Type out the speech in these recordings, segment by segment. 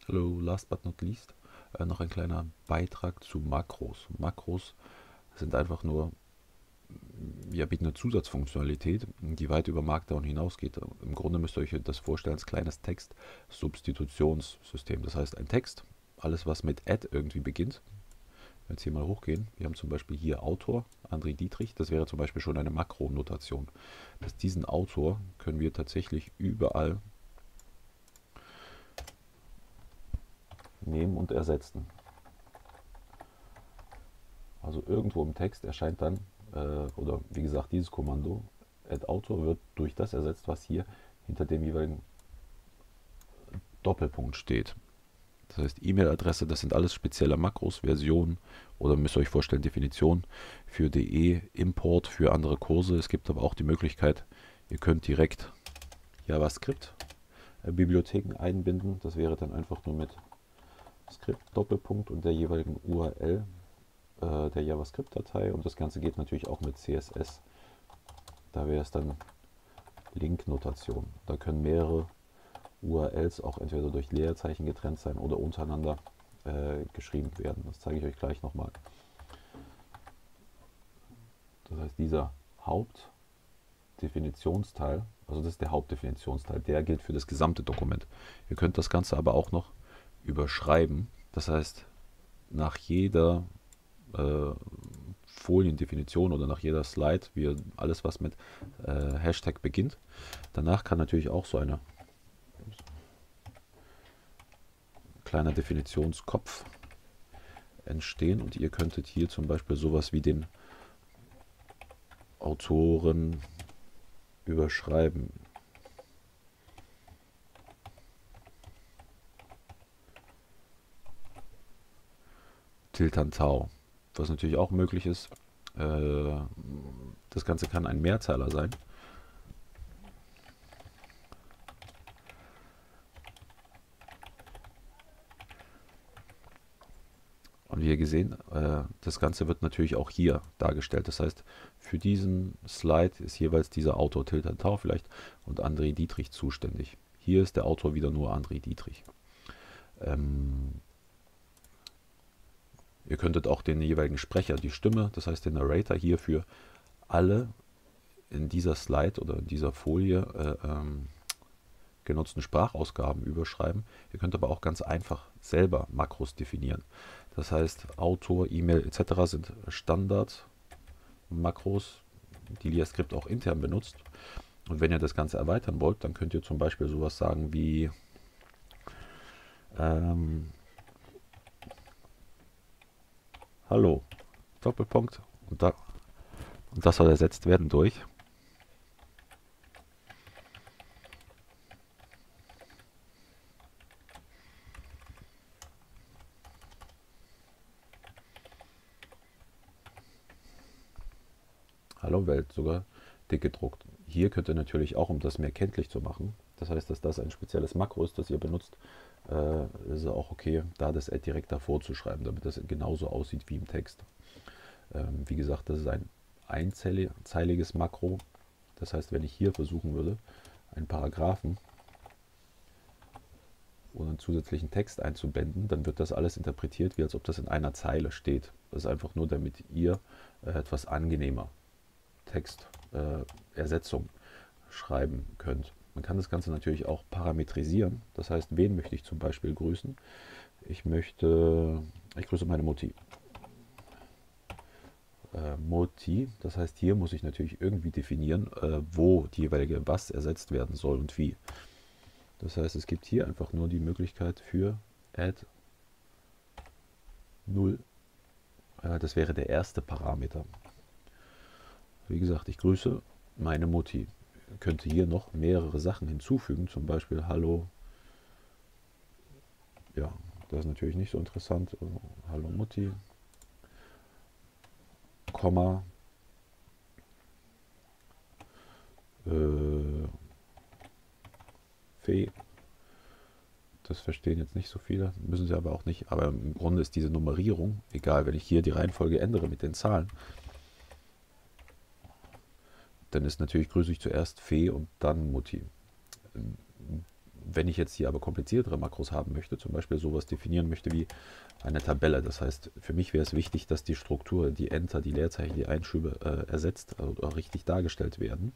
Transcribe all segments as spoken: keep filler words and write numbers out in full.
Hallo, last but not least, äh, noch ein kleiner Beitrag zu Makros. Makros sind einfach nur, ja, bieten eine Zusatzfunktionalität, die weit über Markdown hinausgeht. Im Grunde müsst ihr euch das vorstellen als kleines Text-Substitutionssystem. Das heißt, ein Text, alles was mit add irgendwie beginnt. Wenn wir jetzt hier mal hochgehen, wir haben zum Beispiel hier Autor, André Dietrich, das wäre zum Beispiel schon eine Makronotation. Dass diesen Autor können wir tatsächlich überall nehmen und ersetzen. Also irgendwo im Text erscheint dann, äh, oder wie gesagt, dieses Kommando add Autor wird durch das ersetzt, was hier hinter dem jeweiligen Doppelpunkt steht. Das heißt, E-Mail-Adresse, das sind alles spezielle Makros, Versionen oder müsst ihr euch vorstellen, Definitionen für de, Import für andere Kurse. Es gibt aber auch die Möglichkeit, ihr könnt direkt JavaScript-Bibliotheken einbinden. Das wäre dann einfach nur mit Skript, Doppelpunkt und der jeweiligen U R L äh, der JavaScript-Datei. Und das Ganze geht natürlich auch mit C S S. Da wäre es dann Link-Notation. Da können mehrere U R Ls auch entweder durch Leerzeichen getrennt sein oder untereinander äh, geschrieben werden. Das zeige ich euch gleich nochmal. Das heißt, dieser Hauptdefinitionsteil, also das ist der Hauptdefinitionsteil, der gilt für das gesamte Dokument. Ihr könnt das Ganze aber auch noch überschreiben. Das heißt, nach jeder äh, Foliendefinition oder nach jeder Slide, wie alles was mit äh, Hashtag beginnt. Danach kann natürlich auch so eine kleiner Definitionskopf entstehen und ihr könntet hier zum Beispiel sowas wie den Autoren überschreiben. Tiltantau. Was natürlich auch möglich ist, äh, das Ganze kann ein Mehrzeiler sein. Und wie ihr gesehen, äh, das Ganze wird natürlich auch hier dargestellt. Das heißt, für diesen Slide ist jeweils dieser Autor Tiltantau vielleicht und André Dietrich zuständig. Hier ist der Autor wieder nur André Dietrich. Ähm, ihr könntet auch den jeweiligen Sprecher, die Stimme, das heißt den Narrator hier für alle in dieser Slide oder in dieser Folie äh, ähm, genutzten Sprachausgaben überschreiben. Ihr könnt aber auch ganz einfach selber Makros definieren. Das heißt, Autor, E-Mail et cetera sind Standard-Makros, die LiaScript auch intern benutzt. Und wenn ihr das Ganze erweitern wollt, dann könnt ihr zum Beispiel sowas sagen wie ähm, Hallo, Doppelpunkt und, da, und das soll ersetzt werden durch Hallo Welt, sogar dick gedruckt. Hier könnt ihr natürlich auch, um das mehr kenntlich zu machen, das heißt, dass das ein spezielles Makro ist, das ihr benutzt, äh, ist es auch okay, da das Add direkt davor zu schreiben, damit das genauso aussieht wie im Text. Ähm, wie gesagt, das ist ein einzeiliges Makro. Das heißt, wenn ich hier versuchen würde, einen Paragraphen oder einen zusätzlichen Text einzubinden, dann wird das alles interpretiert, wie als ob das in einer Zeile steht. Das ist einfach nur, damit ihr äh, etwas angenehmer Textersetzung äh, schreiben könnt. Man kann das Ganze natürlich auch parametrisieren. Das heißt, wen möchte ich zum Beispiel grüßen? Ich möchte, ich grüße meine Mutti. Äh, Moti, das heißt, hier muss ich natürlich irgendwie definieren, äh, wo die jeweilige was ersetzt werden soll und wie. Das heißt, es gibt hier einfach nur die Möglichkeit für add null. Äh, das wäre der erste Parameter. Wie gesagt, ich grüße meine Mutti. Ich könnte hier noch mehrere Sachen hinzufügen, zum Beispiel Hallo. Ja, das ist natürlich nicht so interessant. Also, Hallo Mutti, Komma, äh, Fee. Das verstehen jetzt nicht so viele, müssen sie aber auch nicht. Aber im Grunde ist diese Nummerierung, egal, wenn ich hier die Reihenfolge ändere mit den Zahlen, dann ist natürlich grüße ich zuerst Fee und dann Mutti. wenn ich jetzt hier aber kompliziertere Makros haben möchte, zum Beispiel sowas definieren möchte wie eine Tabelle, das heißt, für mich wäre es wichtig, dass die Struktur, die Enter, die Leerzeichen, die Einschübe äh, ersetzt oder richtig dargestellt werden.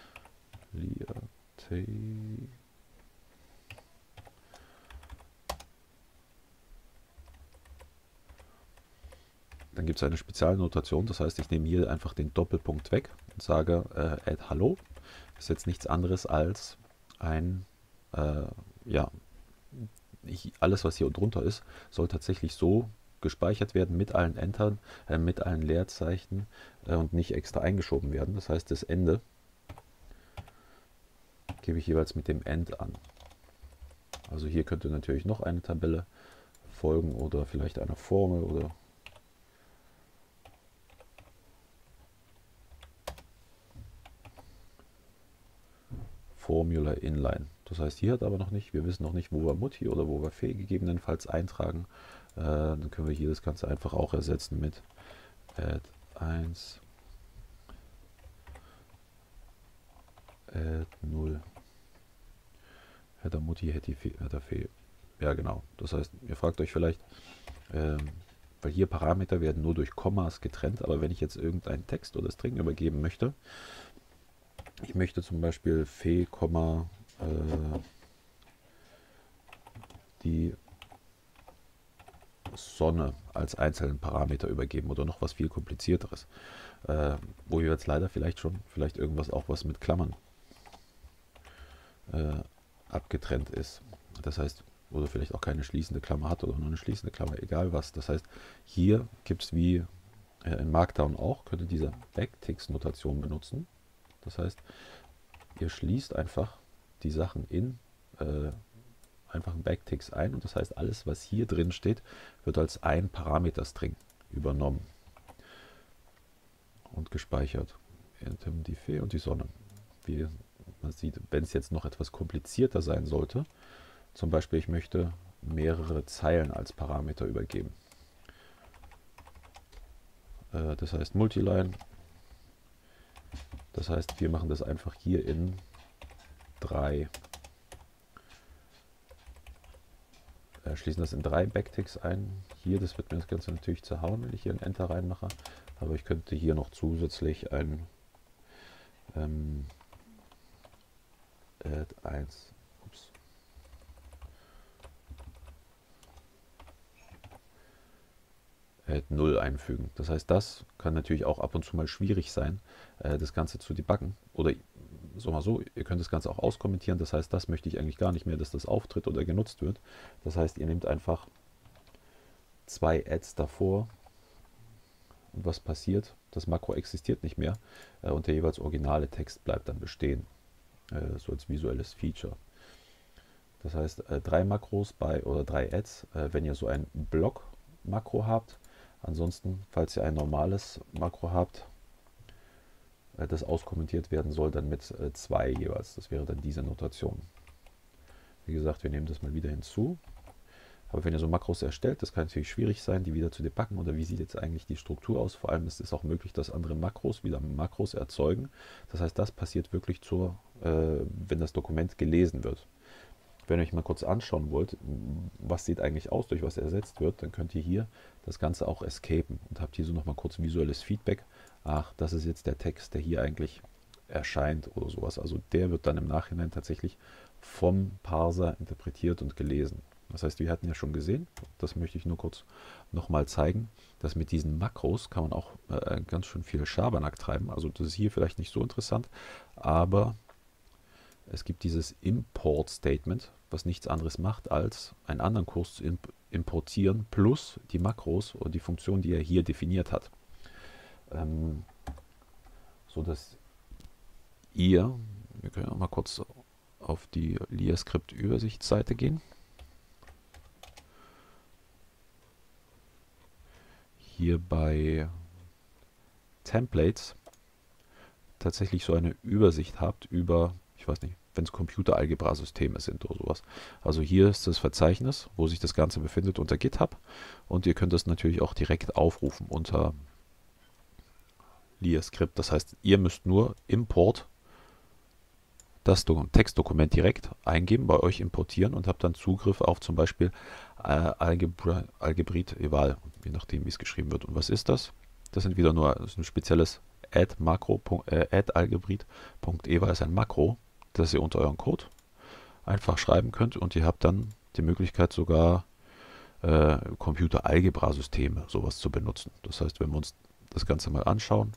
Dann gibt es eine Spezialnotation, das heißt, ich nehme hier einfach den Doppelpunkt weg und sage äh, add Hallo. Das ist jetzt nichts anderes als ein, äh, ja, ich, alles was hier drunter ist, soll tatsächlich so gespeichert werden mit allen Entern, äh, mit allen Leerzeichen äh, und nicht extra eingeschoben werden. Das heißt, das Ende gebe ich jeweils mit dem End an. Also hier könnte natürlich noch eine Tabelle folgen oder vielleicht eine Formel oder Formula Inline. Das heißt, hier hat aber noch nicht, wir wissen noch nicht, wo wir Mutti oder wo wir Fee gegebenenfalls eintragen. Äh, dann können wir hier das Ganze einfach auch ersetzen mit add eins, add null, Header Mutti, Header Fee. Ja genau, das heißt, ihr fragt euch vielleicht, ähm, weil hier Parameter werden nur durch Kommas getrennt, aber wenn ich jetzt irgendeinen Text oder String übergeben möchte, ich möchte zum Beispiel Fee, äh, die Sonne als einzelnen Parameter übergeben oder noch was viel komplizierteres, äh, wo wir jetzt leider vielleicht schon, vielleicht irgendwas auch was mit Klammern äh, abgetrennt ist. Das heißt, oder vielleicht auch keine schließende Klammer hat oder nur eine schließende Klammer, egal was. Das heißt, hier gibt es wie äh, in Markdown auch, könnt ihr diese Backticks-Notation benutzen. Das heißt, ihr schließt einfach die Sachen in äh, einfachen Backticks ein und das heißt, alles, was hier drin steht, wird als ein Parameter-String übernommen und gespeichert. Die Fee und die Sonne. Wie man sieht, wenn es jetzt noch etwas komplizierter sein sollte, zum Beispiel, ich möchte mehrere Zeilen als Parameter übergeben. Äh, das heißt Multiline. Das heißt, wir machen das einfach hier in drei, äh, schließen das in drei Backticks ein. Hier, das wird mir das Ganze natürlich zerhauen, wenn ich hier ein Enter reinmache. Aber ich könnte hier noch zusätzlich ein ähm, add eins, ups, add null einfügen. Das heißt, das kann natürlich auch ab und zu mal schwierig sein, äh, das Ganze zu debuggen. Oder so mal so, ihr könnt das Ganze auch auskommentieren. Das heißt, das möchte ich eigentlich gar nicht mehr, dass das auftritt oder genutzt wird. Das heißt, ihr nehmt einfach zwei Adds davor und was passiert? Das Makro existiert nicht mehr äh, und der jeweils originale Text bleibt dann bestehen, äh, so als visuelles Feature. Das heißt, äh, drei Makros bei oder drei Adds, äh, wenn ihr so ein Block-Makro habt. Ansonsten, falls ihr ein normales Makro habt, äh, das auskommentiert werden soll, dann mit äh, zwei jeweils. Das wäre dann diese Notation. Wie gesagt, wir nehmen das mal wieder hinzu. Aber wenn ihr so Makros erstellt, das kann natürlich schwierig sein, die wieder zu debuggen oder wie sieht jetzt eigentlich die Struktur aus. Vor allem ist es auch möglich, dass andere Makros wieder Makros erzeugen. Das heißt, das passiert wirklich, zur, äh, wenn das Dokument gelesen wird. Wenn ihr euch mal kurz anschauen wollt, was sieht eigentlich aus, durch was ersetzt wird, dann könnt ihr hier das Ganze auch escapen und habt hier so nochmal kurz visuelles Feedback. Ach, das ist jetzt der Text, der hier eigentlich erscheint oder sowas. Also der wird dann im Nachhinein tatsächlich vom Parser interpretiert und gelesen. Das heißt, wir hatten ja schon gesehen, das möchte ich nur kurz nochmal zeigen, dass mit diesen Makros kann man auch äh, ganz schön viel Schabernack treiben. Also das ist hier vielleicht nicht so interessant, aber es gibt dieses Import-Statement, was nichts anderes macht, als einen anderen Kurs zu imp importieren, plus die Makros oder die Funktion, die er hier definiert hat. Ähm, so dass ihr, wir können auch mal kurz auf die LiaScript-Übersichtsseite gehen. Hier bei Templates tatsächlich so eine Übersicht habt über, ich weiß nicht, wenn es Computeralgebra-Systeme sind oder sowas. Also hier ist das Verzeichnis, wo sich das Ganze befindet unter GitHub und ihr könnt es natürlich auch direkt aufrufen unter LiaScript. Das heißt, ihr müsst nur Import das Textdokument direkt eingeben, bei euch importieren und habt dann Zugriff auf zum Beispiel äh, Algebra, Algebrit eval, je nachdem wie es geschrieben wird. Und was ist das? Das sind wieder nur das ist ein spezielles add Makro, äh, add algebrit.eval ist ein Makro, das ihr unter euren Code einfach schreiben könnt und ihr habt dann die Möglichkeit sogar äh, Computeralgebra-Systeme sowas zu benutzen. Das heißt, wenn wir uns das Ganze mal anschauen,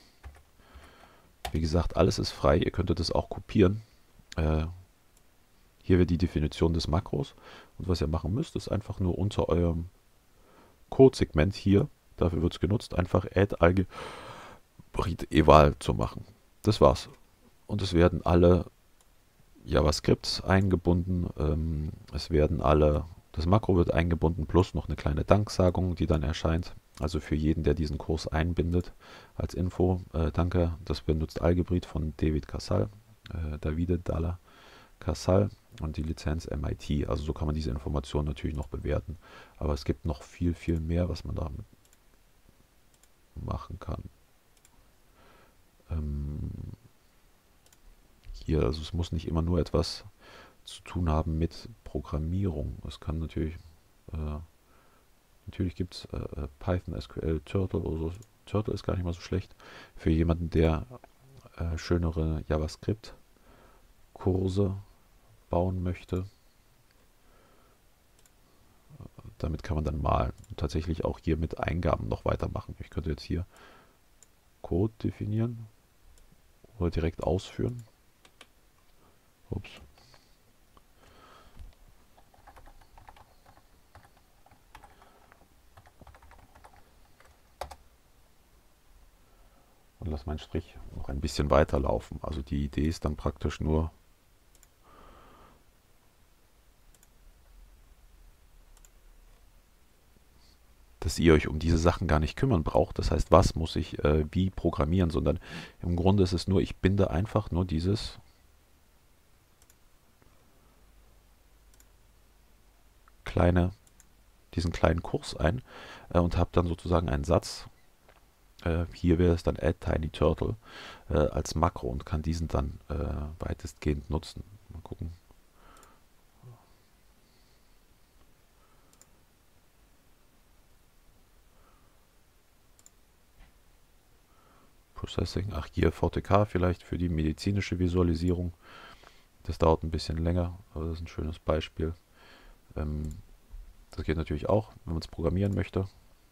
wie gesagt, alles ist frei, ihr könntet das auch kopieren. Äh, hier wäre die Definition des Makros und was ihr machen müsst, ist einfach nur unter eurem Codesegment hier, dafür wird es genutzt, einfach add algebrit eval zu machen. Das war's. Und es werden alle JavaScripts eingebunden, ähm, es werden alle, das Makro wird eingebunden, plus noch eine kleine Danksagung, die dann erscheint. Also für jeden, der diesen Kurs einbindet, als Info, äh, danke, das benutzt Algebrit von David Casal, äh, Davide Dalla Casal und die Lizenz M I T. Also so kann man diese Information natürlich noch bewerten. Aber es gibt noch viel, viel mehr, was man da machen kann. Ähm, hier, also es muss nicht immer nur etwas zu tun haben mit Programmierung. Es kann natürlich, äh, natürlich gibt es äh, Python, S Q L, Turtle oder so. Turtle ist gar nicht mal so schlecht für jemanden, der äh, schönere JavaScript-Kurse bauen möchte. Damit kann man dann mal tatsächlich auch hier mit Eingaben noch weitermachen. Ich könnte jetzt hier Code definieren oder direkt ausführen. Ups. Und lass meinen Strich noch ein bisschen weiterlaufen. Also die Idee ist dann praktisch nur, dass ihr euch um diese Sachen gar nicht kümmern braucht. Das heißt, was muss ich äh, wie programmieren, sondern im Grunde ist es nur, ich binde einfach nur dieses kleine, diesen kleinen Kurs ein äh, und habe dann sozusagen einen Satz. Äh, hier wäre es dann add tiny turtle äh, als Makro und kann diesen dann äh, weitestgehend nutzen. Mal gucken. Processing, ach hier V T K vielleicht für die medizinische Visualisierung. Das dauert ein bisschen länger, aber das ist ein schönes Beispiel. Ähm, das geht natürlich auch, wenn man es programmieren möchte,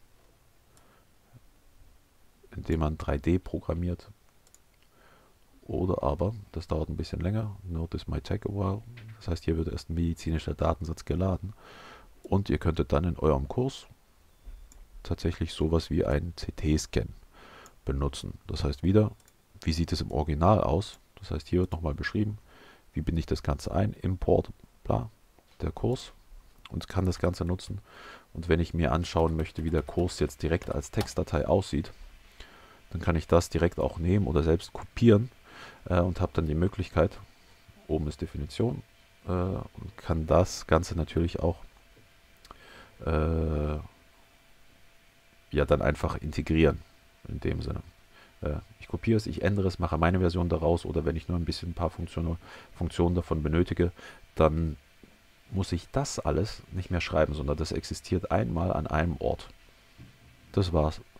indem man drei D programmiert. Oder aber, das dauert ein bisschen länger, Notice might take a while. Das heißt, hier wird erst ein medizinischer Datensatz geladen. Und ihr könntet dann in eurem Kurs tatsächlich sowas wie einen C T-Scan benutzen. Das heißt wieder, wie sieht es im Original aus? Das heißt, hier wird nochmal beschrieben, wie binde ich das Ganze ein, Import, bla, der Kurs und kann das Ganze nutzen. Und wenn ich mir anschauen möchte, wie der Kurs jetzt direkt als Textdatei aussieht, dann kann ich das direkt auch nehmen oder selbst kopieren äh, und habe dann die Möglichkeit, oben ist Definition, äh, und kann das Ganze natürlich auch äh, ja dann einfach integrieren. In dem Sinne. Äh, ich kopiere es, ich ändere es, mache meine Version daraus oder wenn ich nur ein bisschen ein paar Funktionen, Funktionen davon benötige, dann muss ich das alles nicht mehr schreiben, sondern das existiert einmal an einem Ort. Das war's.